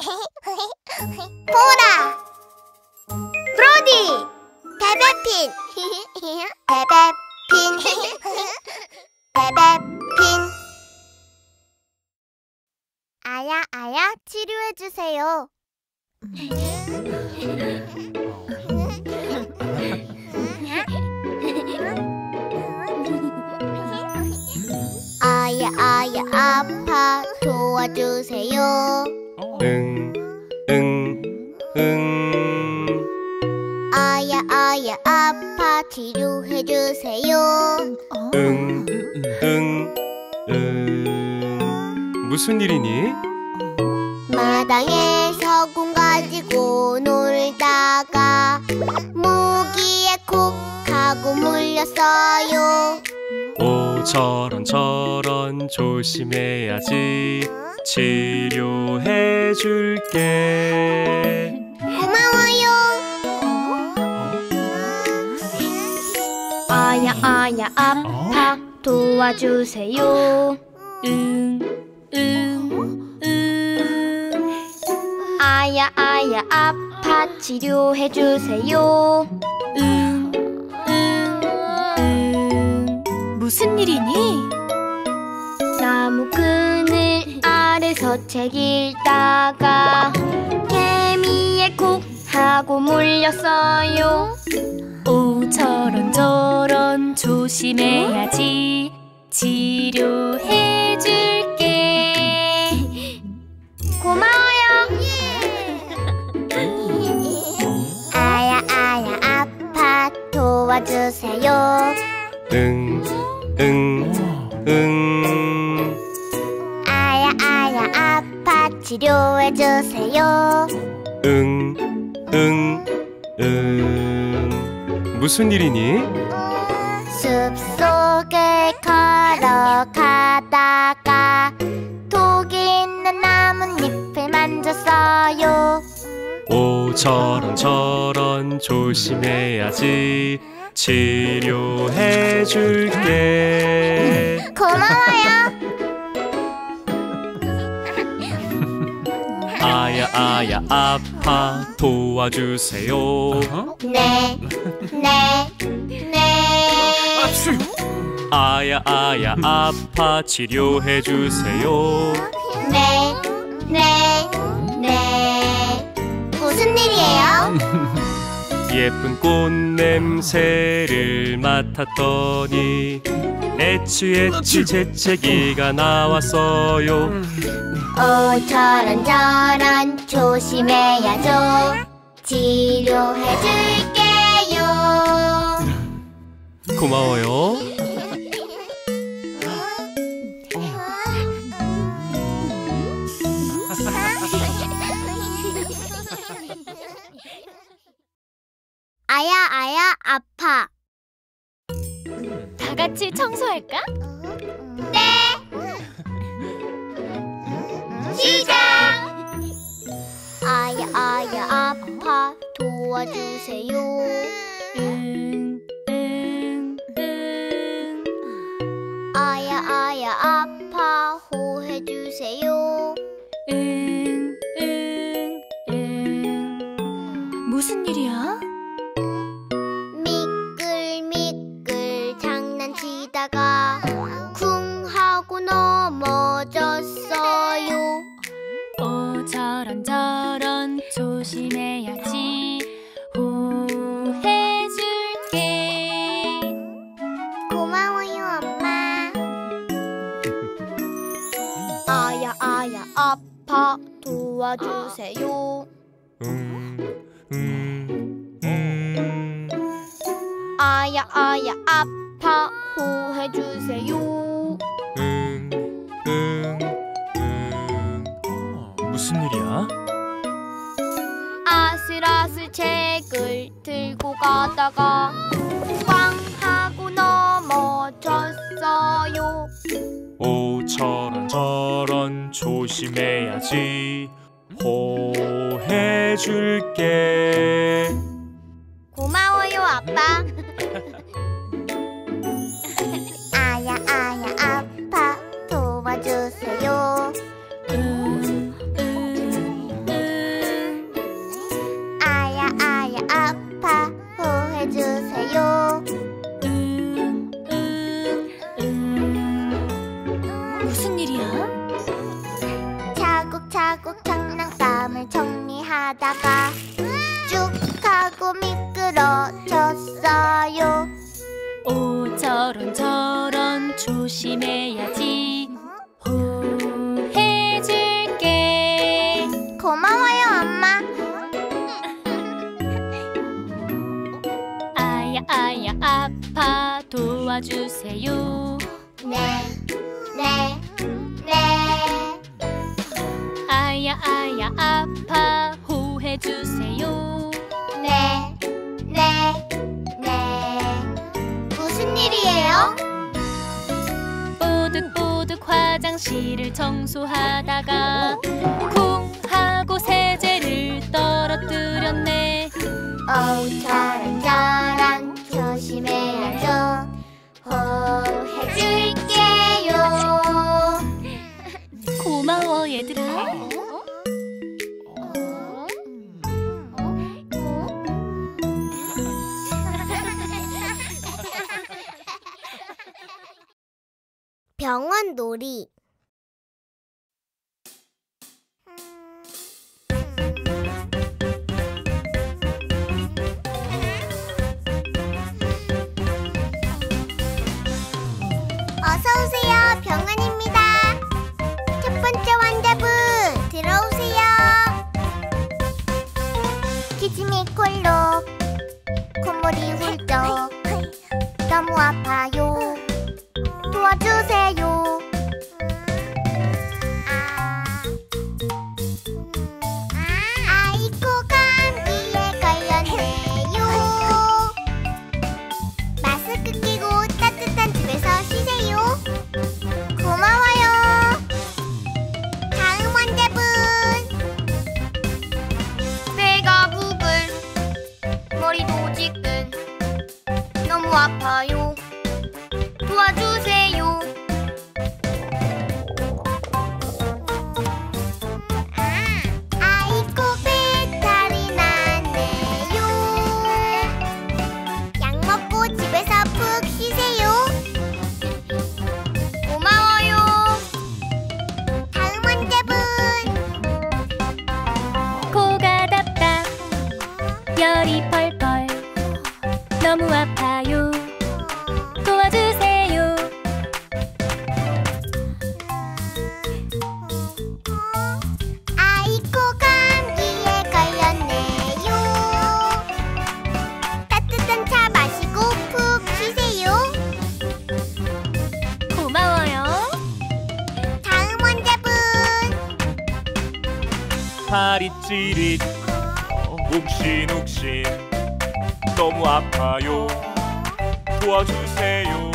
보라! 브로디! 베베핀! 베베핀! 베베핀! 아야, 아야, 치료해주세요. 아야, 아야, 아파, 도와주세요. 아야, 아야, 아파, 치료해주세요. 무슨 일이니? 마당에서 공 가지고 놀다가 모기에 콕 하고 물렸어요. 오, 저런 조심해야지. 치료해줄게. 고마워요. 아야, 아야, 아파, 도와주세요. 아야, 아야, 아파, 치료해주세요. 무슨 일이니? 나무 그늘 아래서 책 읽다가 개미에 콕 하고 물렸어요. 오, 저런 조심해야지. 치료해줄게. 고마워요. 아야, 아야, 아파, 도와주세요. 아야, 아야, 아파, 치료해주세요. 무슨 일이니? 숲속을 걸어가다가 독이 있는 나뭇잎을 만졌어요. 오, 저런 조심해야지. 치료해줄게. 고마워요. 아야, 아야, 아파, 도와주세요. 네. 아야, 아야, 아파, 치료해주세요. 네. 무슨 일이에요? 예쁜 꽃 냄새를 맡았더니 애취 재채기가 나왔어요. 오, 저런 조심해야죠. 치료해줄게요. 고마워요. 아야, 아야, 아파. 다 같이 청소할까? 네. 시작. 아야, 아야, 아파, 도와주세요. 아야, 아야, 아파, 호해주세요. 무슨 일이야? 미끌미끌 장난치다가 쿵 하고 넘어졌어요. 오, 저런 조심해야지. 호해줄게. 고마워요, 엄마. 아야, 아야, 아파, 도와주세요. 아야, 아야, 아파, 호해주세요. 무슨 일이야? 아슬아슬 책을 들고 가다가 꽝 하고 넘어졌어요. 오, 저런 조심해야지. 호해줄게. 고마워요, 아빠. 아야, 아야, 아파, 도와주세요. 결국 장난감을 정리하다가 쭉 하고 미끄러졌어요. 오 저런 저런 조심해야지. 호해줄게. 고마워요, 엄마. 아야 아야 아파 도와주세요. 네. 아야 아야 아파 호해주세요. 네. 무슨 일이에요? 뽀득뽀득 화장실을 청소하다가 쿵 하고 세제를 떨어뜨렸네. 어우, 저런 조심해야죠. 호해줄게요. 고마워 얘들아. 병원 놀이. 어서오세요. 병원입니다. 첫 번째 환자분 들어오세요. 기침이 콜록, 콧물이 훌쩍, 너무 아파요. 도와주세요. 아이고, 감기에 걸렸네요. 마스크 끼고 따뜻한 집에서 쉬세요. 고마워요. 다음 환자분. 배가 부글, 머리도 지끈, 너무 아파요. 도와주세요. 아이고, 배탈이 나네요. 약 먹고 집에서 푹 쉬세요. 고마워요. 다음 환자분. 코가 답답 열이 펄펄 너무 아파요. 도와주세요. 아이고, 감기에 걸렸네요. 따뜻한 차 마시고 푹 쉬세요. 고마워요. 다음 환자분. 다리 찌릿 욱신욱신 너무 아파요. 도와주세요.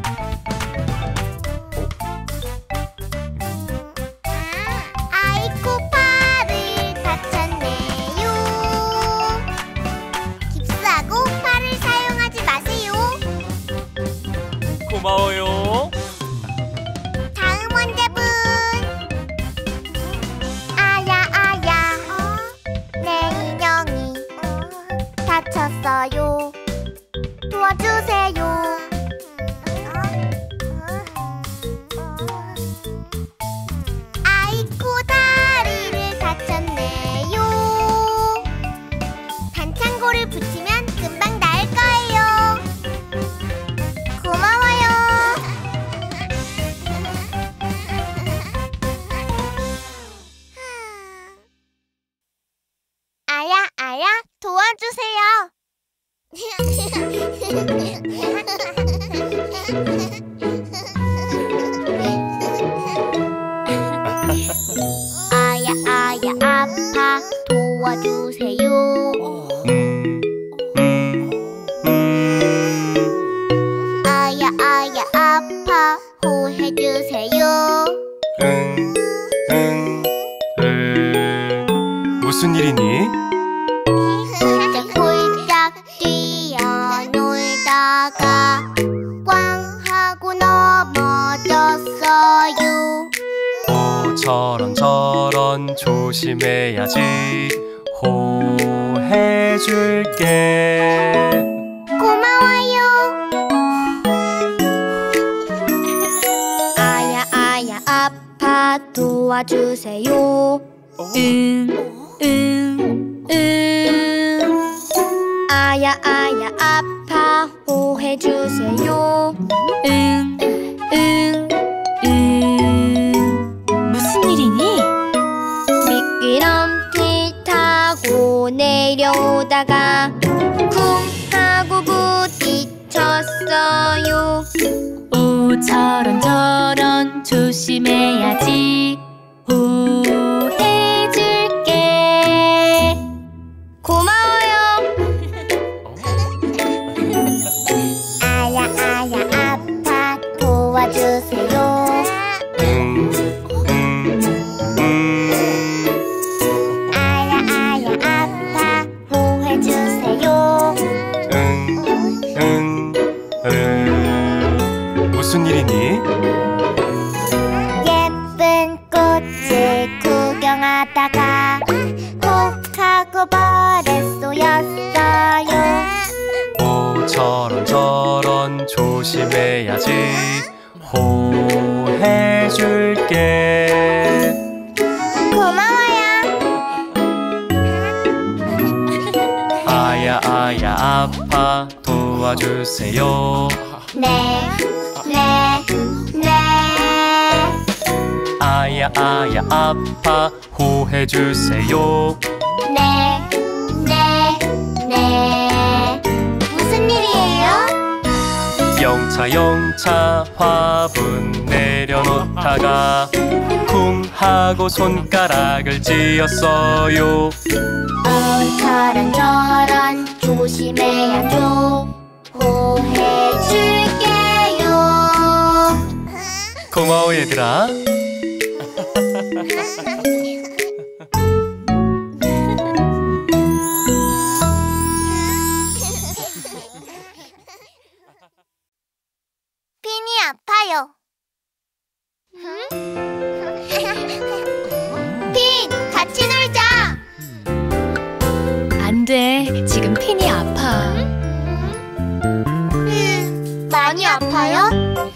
아이고, 팔을 다쳤네요. 깁스하고 팔을 사용하지 마세요. 고마워요. 다음 환자분. 아야 내 인형이 다쳤어요. 도와주세요. 아이고, 다리를 다쳤네요. 반창고를 붙이면 금방 나을 거예요. 고마워요. 아야 도와주세요. 아야 아파 도와주세요. 아야 아파 호해주세요. 무슨 일이니? 홀짝홀짝 뛰어놀다가 꽝 하고 넘어졌어요. 오 저런 조심해야지. 호해줄게. 고마워요. 아야 아파 도와주세요. 아야 아야 아파 호해주세요. 무슨 일이니? 미끄럼틀 타고 내려오다가 쿵 하고 부딪혔어요. 오 저런 저런 조심해야지. 호해줄게. 고마워요. 아야 아야 아파 도와주세요. 아야 아야 아파 호해주세요. 무슨 일이니? 예쁜 꽃을 구경하다가 콕 하고 벌에 쏘였어요. 오 저런 저런 조심해야지. 호해줄게. 고마워요. 아야 아야 아파 도와주세요. 네, 네, 네. 아야 아야 아파 호해주세요. 네, 네, 네. 무슨 일이에요? 영차 영차 화분 내려놓다가 쿵 하고 손가락을 찧었어요. 저런 저런 조심해야죠. 호해줄게요. 고마워 얘들아. 핀이 아파요. 핀, 같이 놀자. 안 돼. 지금 핀이 아파. 많이 아파요?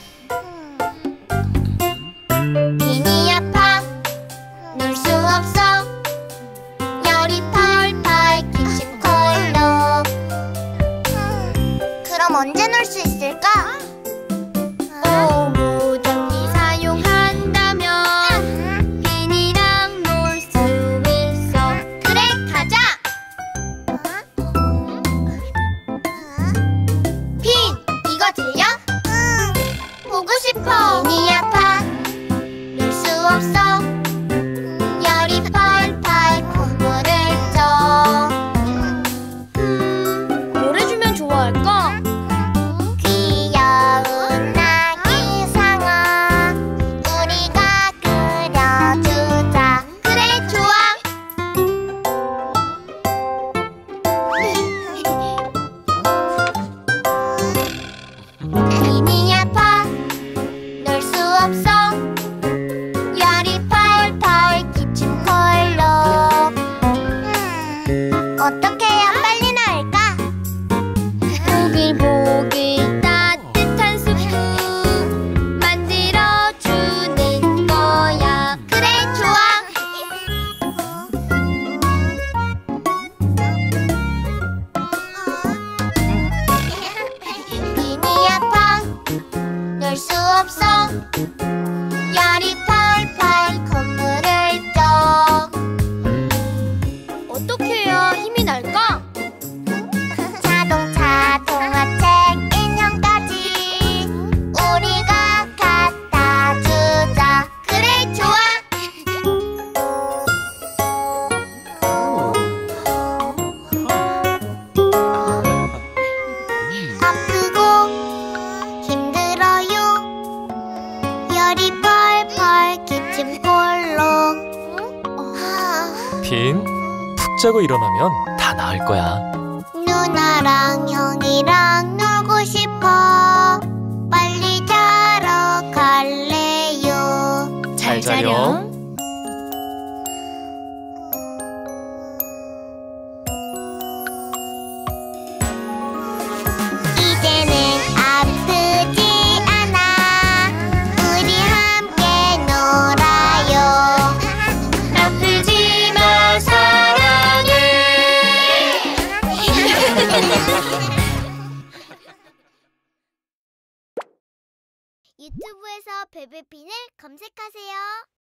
핀이 아파. 놀 수 없어. 열이 펄펄 기침콜록. 그럼 언제 놀 수 있을까? 오무전기 사용한다면 핀이랑 놀 수 있어. 그래, 가자. 핀, 이거 들려? 응, 보고 싶어. 핀이 아파. 놀 수 없어. 열이 펄펄 콧물을 쪄. 뭘 해주면 좋아할까? 귀여운 아기 상어 우리가 그려주자. 그래, 좋아. 핀이 아파. 놀 수 없어. 열이 펄펄 기침콜록. 어떻게 해야 빨리 나을까? 보글보글 따뜻한 수프 만들어주는 거야. 그래, 좋아. 핀이 아파. 놀 수 없어. 열이 펄펄 콧물을 쪄. 어떻게 해야 힘이 날까? 자동차, 동화책, 인형까지 우리가 갖다 주자. 그래, 좋아. 아프고 힘들어요. 열이 펄펄 기침콜록. 핀, 푹 자고 일어나면 다 나을 거야. 누나랑 형이랑 놀고 싶어. 빨리 자러 갈래요. 잘 자렴. 이제는 아프지 않아. 우리 함께 놀아요. 아프지만 유튜브에서 베베핀을 검색하세요.